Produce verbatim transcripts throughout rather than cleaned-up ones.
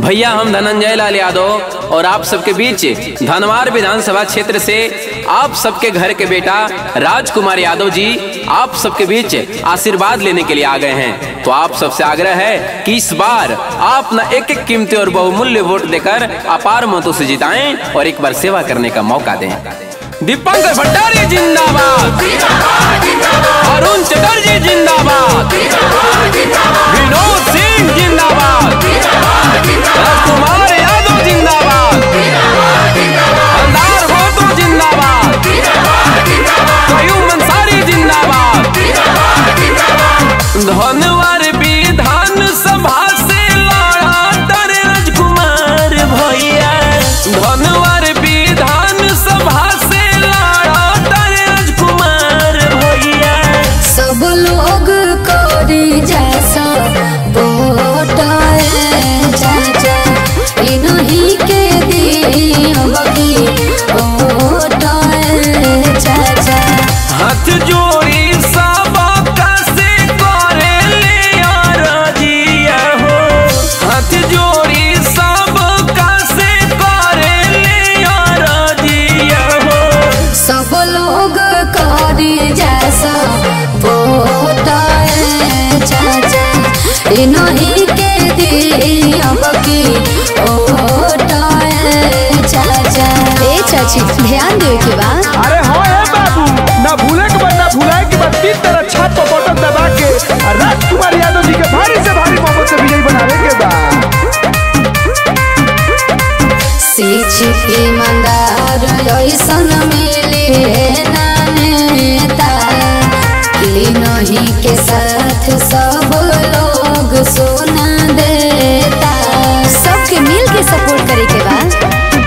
भैया हम धनंजय लाल यादव और आप सबके बीच धनवार विधानसभा क्षेत्र से आप सबके घर के बेटा राजकुमार यादव जी आप सबके बीच आशीर्वाद लेने के लिए आ गए हैं। तो आप सबसे आग्रह है कि इस बार आप न एक एक कीमती और बहुमूल्य वोट देकर अपार मतों से जिताएं और एक बार सेवा करने का मौका दें। दीपंकर भट्टाचार्य जिंदाबाद, अरुण चटर्जी जिंदाबाद, विनोद सिंह जिंदाबाद, राजकुमार यादव जिंदाबाद, हलदार गोतो जिंदाबाद, कयूम अंसारी जिंदाबाद। धनवार विधान सभा से लड़ा तर राजकुमार भैया, धनवार विधान सभा से लड़ा तर राजकुमार भैया। सब लोग कोरी जैसा वोट चाचा इन्हीं के दियोगी वोट चाचा। हाथ जोड़ी सब कैसे करे ले राजिया हो, हाथ जोड़ी सब कैसे करे ले राजिया हो। सब लोग कोरी जैसा वोट चाचा इन्हीं के दियोगी वोट चाचा। ए चाची ध्यान दे के बा। अरे हो है बाबू, ना भूले के बाद ना भुलाए के बाद तीन तरह छाप पर बटन दबा के राजकुमार यादव जी के भारी से भारी बहुमत से विजयी बनाने के बाद शिक्षित ईमानदार ऐसन मिले ना नेता, इन्हीं के साथ सब लोग सोना देता। सबके मिल के सपोर्ट करे के बाद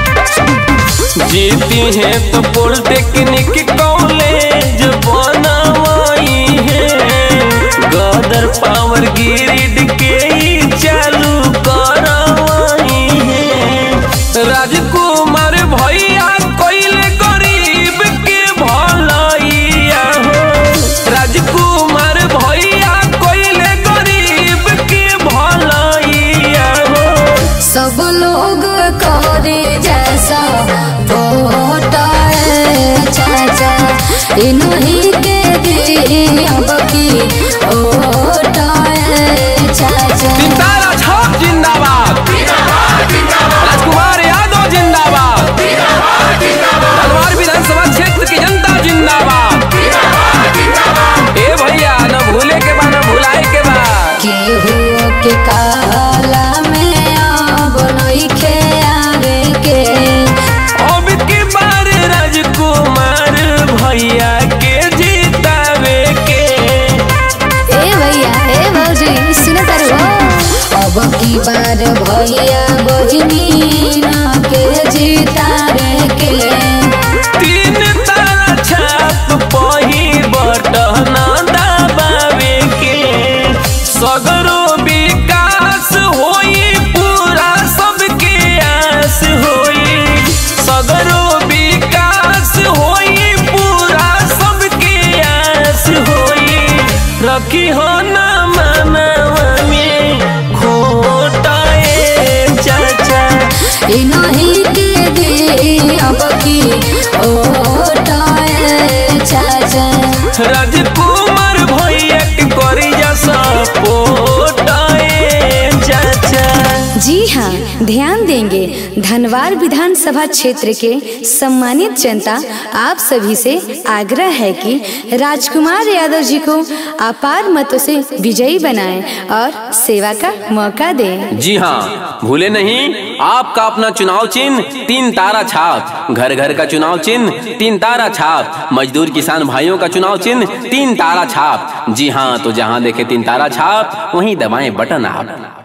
जीती है तो पॉलिटेक्निक कॉलेज बनवाई है, गदर पावर ग्रिड के ही चालू करवाई है। राजकुमार भैया कोइले गरीब के भलाइया हो, राजकुमार भैया कोइले गरीब के भलाइया हो। सब लोग करे जैसा वोट चाचा इन्हीं के दियोगी वोट चाचा। तीन तारा छाप जिंदाबाद, राजकुमार यादव जिंदाबाद, धनवार विधानसभा क्षेत्र की जनता जिंदाबाद। ए भैया न भूले के बा न भुलाए के बा। केहू के काला में अब नइखे आवे के, अब की बार राजकुमार भैया के जीतावे के। ए भैया ए भौजी सुन तारू अब की बार भैया बहिनी ना के जीतावे के। तीन तारा छाप पही बटन दबावे के, सगरो विकास होई पूरा सबके आस होई, सगरो विकास होई पूरा सबके आस होई। रखी हो ना मनवा में खोटाए चाचा, इन्हीं के दियोगी वोट चाचा। राजकुमार भैया के करी जा सपोर्ट चाचा। जी हाँ, ध्यान देंगे। धनवार विधानसभा क्षेत्र के सम्मानित जनता आप सभी से आग्रह है कि राजकुमार यादव जी को अपार मतों से विजयी बनाएं और सेवा का मौका दें। जी हाँ, भूले नहीं आपका अपना चुनाव चिन्ह तीन तारा छाप, घर घर का चुनाव चिन्ह तीन तारा छाप, मजदूर किसान भाइयों का चुनाव चिन्ह तीन तारा छाप। जी हाँ, तो जहाँ देखे तीन तारा छाप वहीं दबाएं बटन आप।